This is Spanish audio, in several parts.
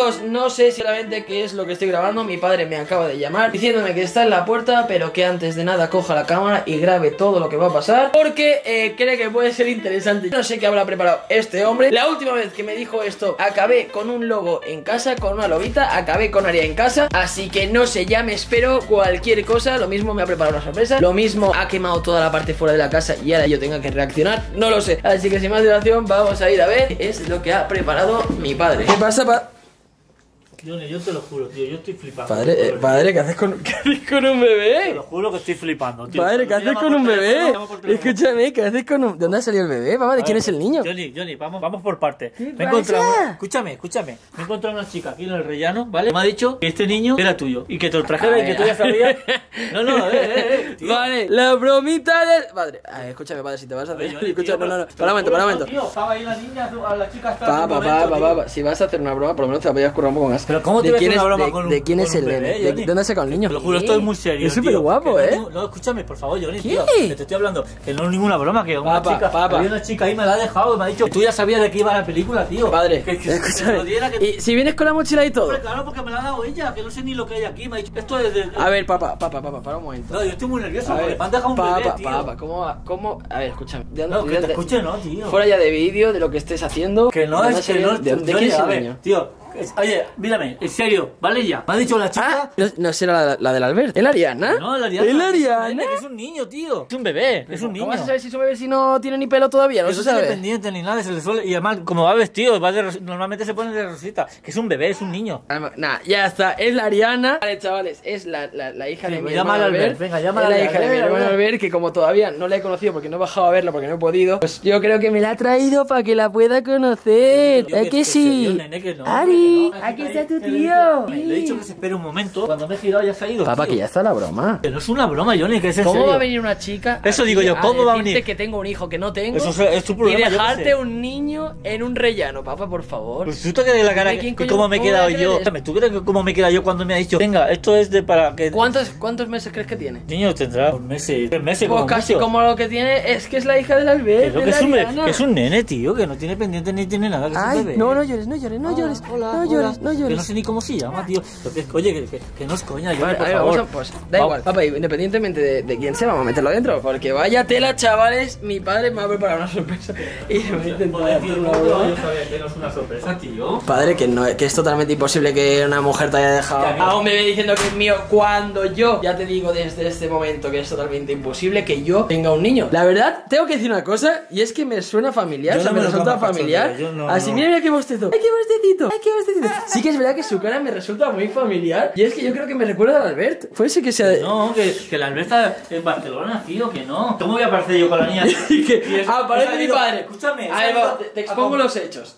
Chicos, no sé sinceramente qué es lo que estoy grabando. Mi padre me acaba de llamar diciéndome que está en la puerta, pero que antes de nada coja la cámara y grabe todo lo que va a pasar, porque cree que puede ser interesante. No sé qué habrá preparado este hombre. La última vez que me dijo esto, acabé con un lobo en casa, con una lobita, acabé con Aria en casa. Así que no sé, ya me espero cualquier cosa. Lo mismo me ha preparado una sorpresa, lo mismo ha quemado toda la parte fuera de la casa y ahora yo tenga que reaccionar, no lo sé. Así que sin más dilación vamos a ir a ver qué es lo que ha preparado mi padre. ¿Qué pasa, Johnny, yo te lo juro, tío, yo estoy flipando. Padre, ¿qué haces con un bebé? Te lo juro que estoy flipando, tío. Padre, ¿qué haces con un bebé? Escúchame, ¿qué haces con un...? ¿De dónde ha salido el bebé, papá? ¿De quién es el niño? Johnny, vamos por partes. ¿Qué Me he encontrado... pasa? Escúchame. Me he encontrado una chica aquí en el rellano, ¿vale? Me ha dicho que este niño era tuyo y que te lo trajera y que tú ya sabías... No, tío. Vale, la bromita del... Padre, escúchame, padre, si te vas a hacer... Escúchame, no. Para un momento. Tío, estaba ahí la niña, la chica estaba... Papá, si vas a hacer una broma, por lo menos te la voy a escurrar un poco más. Pero ¿cómo te ves una broma con un... ¿De quién es el bebé, nene? ¿De dónde ha sacado el niño? Te lo juro, estoy muy serio. Es súper guapo, No, escúchame, por favor, Johnny, ¿Qué? tío. Que te estoy hablando. Que no es ninguna broma, que una chica. Papá. Había una chica ahí, me la ha dejado y me ha dicho que tú ya sabías de qué iba la película, tío. Padre, que escúchame. lo diera, que... Y si vienes con la mochila y todo. Hombre, claro, porque me la ha dado ella, que no sé ni lo que hay aquí. Me ha dicho, esto es de... A ver, papá, para un momento. No, yo estoy muy nervioso, A porque ver, me han dejado un bebé, tío. papá, ¿cómo va? ¿Cómo? A ver, escúchame. No, que te escuche, no, tío. Fuera ya de vídeo, de lo que estés haciendo. Que no es que no... ¿De quién es el niño? Tío, oye, mírame, en serio, ¿vale ya? Me ha dicho la chica... No será la del Albert. ¿El Ariana? No, la Ariana. ¿El Ariana? Que es un niño, tío. Es un bebé, es un niño. ¿Cómo vas a saber si es un bebé si no tiene ni pelo todavía? No Eso se es sabe. independiente ni nada, se le suele... Y además, como va vestido, normalmente se pone de rosita. Que es un bebé, es un niño. Nah, ya está, es la Ariana. Vale, chavales, es la hija de mi hermano Albert. Venga, llámala. Es la hija de mi hermano Albert, que como todavía no la he conocido porque no he bajado a verla porque no he podido, pues yo creo que me la ha traído para que la pueda conocer. ¿Es que sí? Ari, aquí está tu tío. Le he dicho que se espere un momento. Cuando me he girado ya se ha ido. Papá, que ya está la broma. Que no es una broma, Johnny, que es en serio. ¿Cómo va a venir una chica? Eso digo yo, ¿cómo va a venir? Que tengo un hijo que no tengo. Eso es tu problema. Y dejarte un niño en un rellano, papá, por favor. Pues tú te quedas la cara cómo me he quedado yo. ¿Tú crees que cómo me he quedado yo cuando me ha dicho, venga, esto es de para que... ¿Cuántos meses crees que tiene? Niño tendrá 3 meses. Pues casi como lo que tiene es que es la hija del Albert. Creo que es un nene, tío, que no tiene pendiente ni tiene nada. Que es un bebé. No llores. No llores. Que no sé ni cómo se llama, tío. Oye, que no es coña, yo, vale, por a ver, favor. pues da igual, papá, independientemente de quién sea, vamos a meterlo dentro. Porque vaya tela, chavales, mi padre me ha preparado una sorpresa y me va a intentar hacer una broma. Yo sabía que no es una sorpresa, tío. Padre, que es totalmente imposible que una mujer te haya dejado a un bebé diciendo que es mío cuando yo, ya te digo desde este momento que es totalmente imposible que yo tenga un niño. La verdad, tengo que decir una cosa y es que me suena familiar, o sea, me resulta familiar. Así, mira qué bostezo. ¡Ay, qué bostecito! Sí que es verdad que su cara me resulta muy familiar y es que yo creo que me recuerda al Albert. Puede ser que sea de... No, que el Albert está en Barcelona, tío, que no. ¿Cómo voy a aparecer yo con la niña? Aparece mi padre. Escúchame. A ver, te expongo los hechos.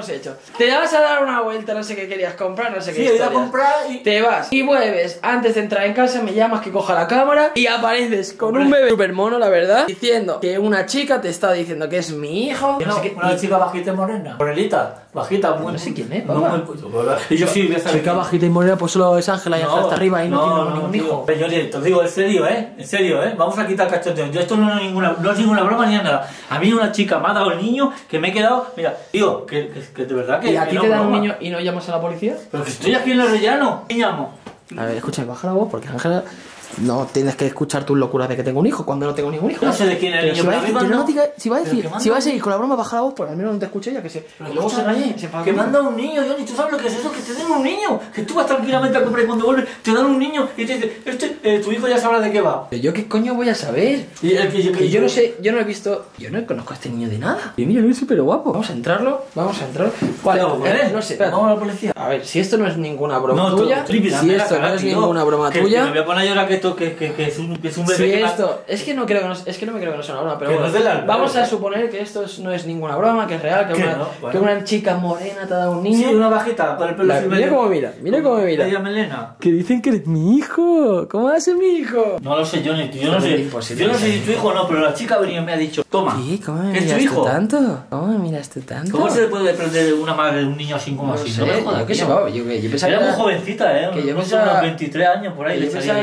Te vas a dar una vuelta, no sé qué querías comprar, no sé qué. Sí, voy a comprar y... Te vas y vuelves. Antes de entrar en casa me llamas que coja la cámara y apareces con un bebé super mono, la verdad, diciendo que una chica te está diciendo que es mi hijo. No, una chica bajita y morena. Morelita, bajita, muy... No sé quién es, papá. Y yo sí voy a saber. Chica bajita y morena, pues solo es Ángela y Ángela está arriba y no tiene ningún hijo. Pero yo te digo, en serio, vamos a quitar cachoteo. Yo esto no es ninguna broma ni nada. A mí una chica me ha dado el niño que me he quedado... Mira, digo, que de verdad que... ¿Y a ti te dan un niño y no llamas a la policía? Pero que estoy aquí en el rellano. ¿Qué llamo? A ver, escúchame, baja la voz porque Ángela... No tienes que escuchar tus locuras de que tengo un hijo cuando no tengo ningún hijo. No sé de quién es el niño, si va a seguir con la broma, baja la voz, porque al menos no te escucho ella, que se... Pero luego se raye, que manda un niño, Johnny, ¿tú sabes lo que es eso? Que te den un niño, que tú vas tranquilamente a comprar y cuando vuelves te dan un niño y te dice, tu hijo ya sabrá de qué va. ¿Pero yo qué coño voy a saber? Que yo no sé, yo no he visto, yo no conozco a este niño de nada. Y mira, es súper guapo. Vamos a entrarlo. Vale, no sé, espera. Vamos a la policía. A ver, si esto no es ninguna broma tuya, si esto no es ninguna broma tuya... Me voy a poner a llorar que es un bebé. Sí, esto, es que no me creo que no sea una broma, pero bueno, vamos a suponer que esto no es ninguna broma, que es real, que una chica morena te ha dado un niño. Sí, una bajita, con el pelo así. Mira cómo mira. Media melena. Que dicen que eres mi hijo. ¿Cómo va a ser mi hijo? No lo sé, Johnny, yo no sé. Yo no sé si tu hijo o no, pero la chica venía y me ha dicho, toma. ¿Qué? ¿Cómo me miras tú tanto? ¿Cómo me miras tú tanto? ¿Cómo se le puede prender una madre de un niño así como así? No me jodas, ¿qué se va? Yo pensaba era muy jovencita, que yo pensaba unos 23 años por ahí. Yo pensaba que era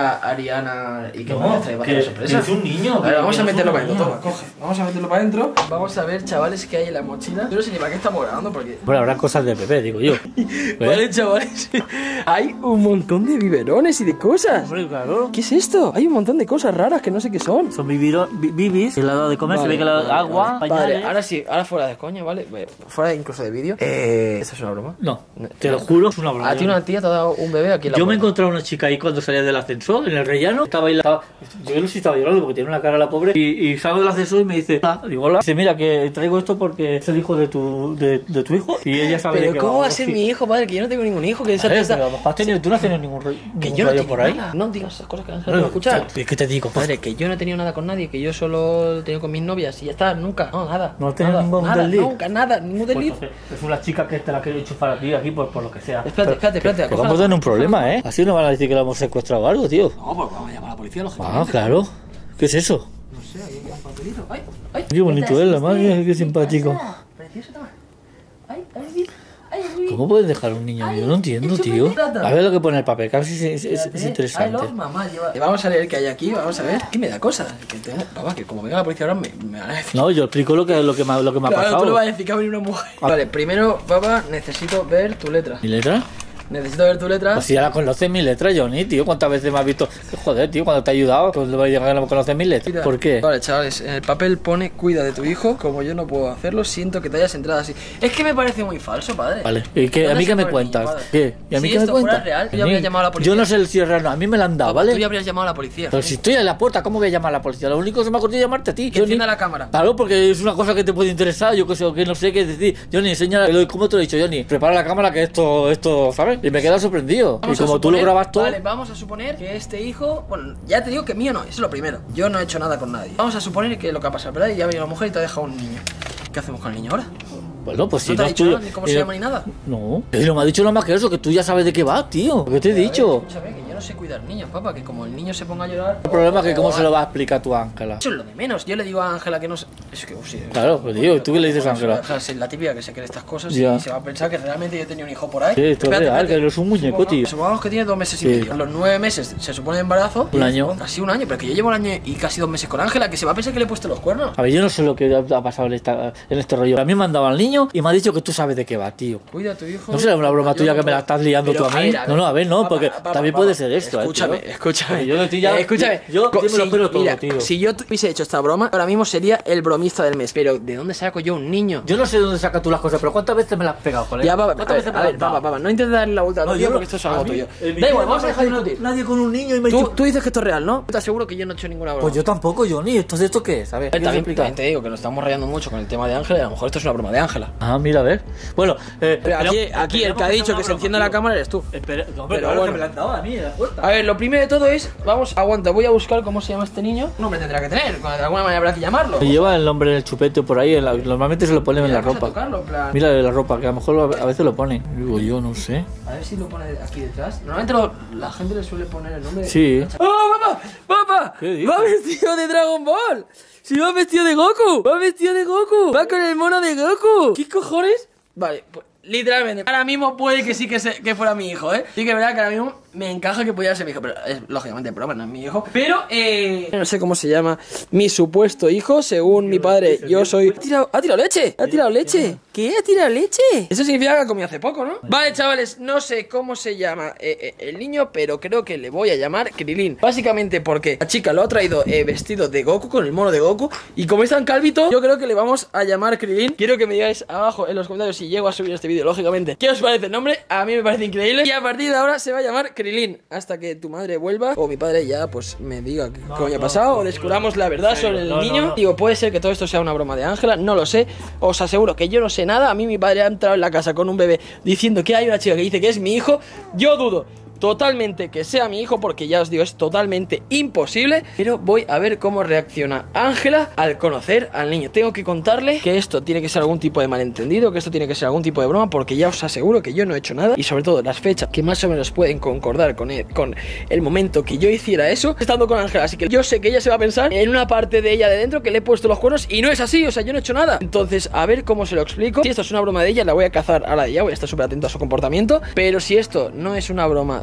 sea Ariana y que No, vaya a traer que sorpresa. es un niño. A ver, vamos que a no es meterlo un para dentro, niño. toma, coge. Vamos a meterlo para adentro. Vamos a ver, chavales, qué hay en la mochila. Yo no sé ni para qué estamos grabando porque... Bueno, habrá cosas de bebé, digo yo. Vale, chavales, hay un montón de biberones y de cosas. Hombre, claro. ¿Qué es esto? Hay un montón de cosas raras que no sé qué son. Son bibis, que le ha dado de comer, se ve que le ha dado agua, Vale, pañales. ahora sí, ahora fuera de coña, ¿vale? Fuera incluso de vídeo. ¿Esta es una broma? No, te lo juro, es una broma. A ti una tía te ha dado un bebé aquí en la Yo me he puerta. encontrado una chica ahí cuando salía del ascensor, en el rellano. Estaba ahí, yo no sé si estaba llorando porque tiene una cara la pobre. Y salgo del ascensor y me dice, hola. Digo, hola. Dice, mira, que traigo esto porque es el hijo de tu hijo. Y ella sabe de Pero qué ¿cómo va a Sí. ser mi hijo, padre? Que yo no tengo ningún hijo. Que esa Vale, tía pero está... tú no has tenido ningún Que yo no rollo tengo por ahí. nada. No digas esas cosas que Ángel no va a escuchar. ¿Qué te digo? Padre, que yo no he tenido nada con nadie, que yo solo he tenido con mis novias y ya está, nunca, no, nada. ¿No has tenido nada, ningún nada, desliz? nunca, nada, ningún Pues desliz. entonces, es una chica que te la quiero enchufar a ti aquí por lo que sea. Espérate, Que coja vamos a la- tener un problema, ¿eh? Así nos van a decir que la hemos secuestrado o algo, tío. No, pues vamos a llamar a la policía, Ah, lógicamente. claro. ¿Qué es eso? No sé, ahí hay un papelito. Ay, ay. Qué bonito es, la madre, qué simpático. Precioso, toma. Ay, ay, ay. ¿Cómo puedes dejar a un niño? Yo no entiendo, tío. A ver lo que pone el papel, que a ver si es interesante. Vamos a leer qué hay aquí, vamos a ver. ¿Qué me da cosa? Papá, que como venga la policía ahora me van a decir. No, yo explico lo que me ha Claro, tú le pasado. vas a decir que ha venido una mujer. Vale, primero, papá, necesito ver tu letra. ¿Mi letra? Necesito ver tu letra. Pues si ya la conoces mi letra, Johnny, tío. ¿Cuántas veces me has visto? Joder, tío, cuando te he ayudado, pues le voy a llegar a no conocer mi letra. ¿Por qué? Vale, chavales, en el papel pone cuida de tu hijo. Como yo no puedo hacerlo, siento que te hayas entrado así. Es que me parece muy falso, padre. Vale, ¿y qué, a ¿Dónde mí se qué me pone el niño, cuentas? padre? ¿Qué? ¿Y a mí Si qué me esto fuera cuentas? real, yo ya habría llamado a la policía. Yo no sé el si es real, no, a mí me la han dado, Papá, ¿vale? Tú ya habrías llamado a la policía. Pero si estoy en la puerta, ¿cómo voy a llamar a la policía? Lo único que se me ha ocurrido es llamarte a ti, Que Johnny. encienda la cámara. Claro, porque es una cosa que te puede interesar, yo que sé, o que no sé qué decir. Johnny, enséñale, ¿cómo te lo he dicho, Johnny? Prepara la cámara que esto, ¿sabes? Y me he quedado sorprendido. Vamos Y a como tú lo suponer- grabas todo... Vale, vamos a suponer que este hijo... Bueno, ya te digo que mío no, eso es lo primero. Yo no he hecho nada con nadie. Vamos a suponer que lo que ha pasado, ¿verdad? Y ya ha venido la mujer y te ha dejado un niño. ¿Qué hacemos con el niño ahora? Bueno, pues si ¿No te ha es dicho tuyo- nada, ni cómo se llama ni nada? No, no me ha dicho nada más que eso, que tú ya sabes de qué va, tío. ¿Qué te he A ver, dicho? escúchame, que yo no sé cuidar niños, papá. Que como el niño se ponga a llorar... El problema es que cómo se lo va a explicar tu Ángela. Eso es lo de menos. Yo le digo a Ángela que no sé... Es que, sí, Claro, pues tío, ¿tú qué le dices a Ángela? Ángela es la típica que se cree estas cosas Ya. y se va a pensar que realmente yo tenía un hijo por ahí. Sí, esto es real, que eres un muñeco, tío. Supongamos que tiene 2 meses y Sí. medio. A los 9 meses se supone de embarazo. Un año. Casi un año, pero que yo llevo un año y casi 2 meses con Ángela, que se va a pensar que le he puesto los cuernos. A ver, yo no sé lo que ha pasado en este rollo. A mí me han dado al niño y me ha dicho que tú sabes de qué va, tío. Cuida a tu hijo. No será una broma Yo tuya no que me la puedo. estás liando Pero, tú a mí. No, a ver, no, porque también puede ser esto, Escúchame, tío. escúchame. Yo de ti ya- escúchame. yo me lo espero todo, mira, tío. si yo hubiese hecho esta broma, ahora mismo sería el bromista del mes. Pero ¿de dónde saco yo un niño? Yo no sé de dónde sacas tú las cosas, pero ¿cuántas veces me las has pegado, colega? Ya, papá, ¿Cuántas veces me a las ver, has dado? papá, no intentes darle la vuelta a No, tu yo tío no- porque esto es algo a mí, tuyo. en mi Da igual, vida vamos a no dejar me ha inútil. nadie con un niño y me ha Tú, dicho... tú dices que esto es real, ¿no? Te aseguro que yo no he hecho ninguna broma. Pues yo tampoco, Johnny. ¿Entonces esto qué es? A ver, ¿quieres También, explicar? también te digo que nos estamos rayando mucho con el tema de Ángela y a lo mejor esto es una broma de Ángela. Ah, mira, a ver. Bueno, Pero aquí el que ha dicho que se encienda la cámara eres tú. No, Pero pero claro, bueno. que me la han dado a mí en la puerta. A ver, lo primero de todo es, vamos, aguanta, voy a buscar cómo se llama este niño. Un nombre tendrá que tener, de alguna manera habrá que llamarlo. Lleva el nombre en el chupete por ahí, normalmente se lo ponen en la Vamos a ropa. tocarlo, en plan. Mira la ropa, que a lo mejor a veces lo ponen. Digo yo, no sé. A ver si lo pone aquí detrás. Normalmente la gente le suele poner el nombre. Sí. ¡Oh, papá! ¡Papá! ¿Qué dices? ¡Va vestido de Dragon Ball! ¡Sí, va vestido de Goku! ¡Va vestido de Goku! ¡Va con el mono de Goku! ¿Qué cojones? Vale, pues literalmente. Ahora mismo puede que sí que fuera mi hijo, ¿eh? Sí que es verdad que ahora mismo me encaja que pudiera ser mi hijo. Pero es lógicamente broma, no es mi hijo. Pero, no sé cómo se llama mi supuesto hijo. Según mi padre, yo soy... ¿Ha tirado leche? ¿Ha tirado leche? ¿Qué? ¿Ha tirado leche? Eso significa que comí hace poco, ¿no? Vale, chavales, no sé cómo se llama el niño, pero creo que le voy a llamar Krilin. Básicamente porque la chica lo ha traído vestido de Goku, con el mono de Goku. Y como es tan calvito, yo creo que le vamos a llamar Krilin. Quiero que me digáis abajo en los comentarios si llego a subir este vídeo, lógicamente, ¿qué os parece el nombre? A mí me parece increíble. Y a partir de ahora se va a llamar Krilin, hasta que tu madre vuelva o mi padre ya pues me diga qué coño ha pasado, o descubramos la verdad sobre el niño. Digo, puede ser que todo esto sea una broma de Ángela, no lo sé. Os aseguro que yo no sé nada. A mí mi padre ha entrado en la casa con un bebé diciendo que hay una chica que dice que es mi hijo. Yo dudo totalmente que sea mi hijo, porque ya os digo, es totalmente imposible. Pero voy a ver cómo reacciona Ángela al conocer al niño. Tengo que contarle que esto tiene que ser algún tipo de malentendido, que esto tiene que ser algún tipo de broma, porque ya os aseguro que yo no he hecho nada. Y sobre todo las fechas que más o menos pueden concordar con el momento que yo hiciera eso, estando con Ángela. Así que yo sé que ella se va a pensar en una parte de ella de dentro que le he puesto los cuernos, y no es así, o sea, yo no he hecho nada. Entonces, a ver cómo se lo explico. Si esto es una broma de ella, la voy a cazar a la de ella, voy a estar súper atento a su comportamiento. Pero si esto no es una broma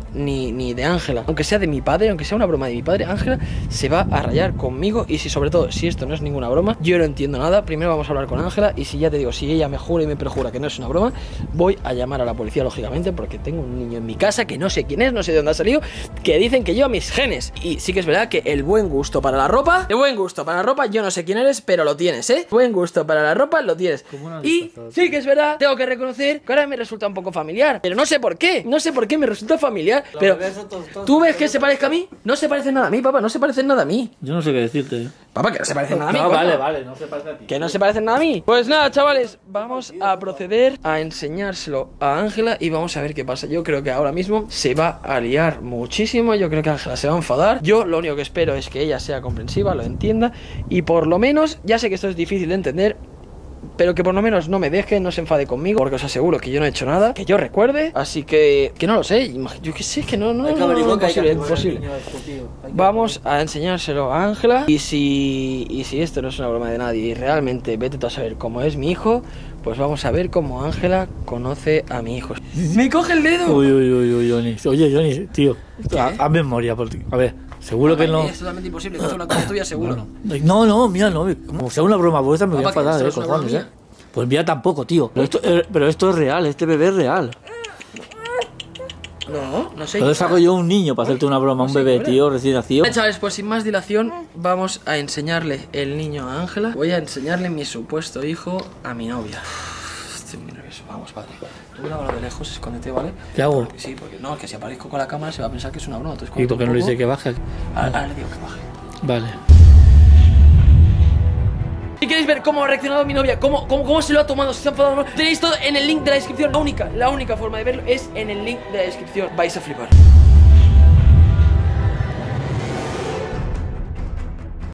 ni de Ángela. Aunque sea de mi padre, aunque sea una broma de mi padre, Ángela se va a rayar conmigo. Y si sobre todo, si esto no es ninguna broma, yo no entiendo nada. Primero vamos a hablar con Ángela. Y si ya te digo, si ella me jura y me perjura que no es una broma, voy a llamar a la policía, lógicamente, porque tengo un niño en mi casa que no sé quién es, no sé de dónde ha salido, que dicen que lleva mis genes. Y sí que es verdad que el buen gusto para la ropa, yo no sé quién eres, pero lo tienes, Buen gusto para la ropa, lo tienes. Y sí que es verdad, tengo que reconocer que ahora me resulta un poco familiar, pero no sé por qué me resulta familiar. Pero ¿tú ves que se parezca a mí? No se parecen nada a mí, papá, no se parecen nada a mí. Yo no sé qué decirte. Papá, que no se parecen nada a mí. No, vale, no se parece a ti. Que no se parecen nada a mí. Pues nada, chavales, vamos a proceder a enseñárselo a Ángela y vamos a ver qué pasa. Yo creo que ahora mismo se va a liar muchísimo. Yo creo que Ángela se va a enfadar. Yo lo único que espero es que ella sea comprensiva, lo entienda y por lo menos, ya sé que esto es difícil de entender, pero que por lo menos no me deje, no se enfade conmigo, porque os aseguro que yo no he hecho nada que yo recuerde, así que no lo sé, yo qué sé, que no, imposible. Vamos a enseñárselo a Ángela y si esto no es una broma de nadie y realmente vete tú a saber cómo es mi hijo, pues vamos a ver cómo Ángela conoce a mi hijo. ¡Me coge el dedo! Uy, Johnny. Oye, Johnny, tío, haz memoria por ti. A ver, seguro que no. Es totalmente imposible, que esto es una cosa tuya, seguro. No, mira, no. Como sea una broma vuestra, me voy a enfadar, cojones, Pues mira, tampoco, tío. Pero esto es real, este bebé es real. No sé. Entonces saco yo un niño para hacerte una broma, un bebé, tío, recién nacido. Vale, chavales, pues sin más dilación, vamos a enseñarle el niño a Ángela. Voy a enseñarle mi supuesto hijo a mi novia. Estoy muy nervioso. Vamos, padre. Tú grabalo de lejos, escóndete, ¿vale? ¿Qué hago? Porque, sí, porque no, es que si aparezco con la cámara se va a pensar que es una broma. ¿Y por qué no le dice que baje? Ahora le digo que baje. Vale. Si queréis ver cómo ha reaccionado mi novia, cómo se lo ha tomado, si se ha enfadado o no, tenéis todo en el link de la descripción. La única forma de verlo es en el link de la descripción. Vais a flipar.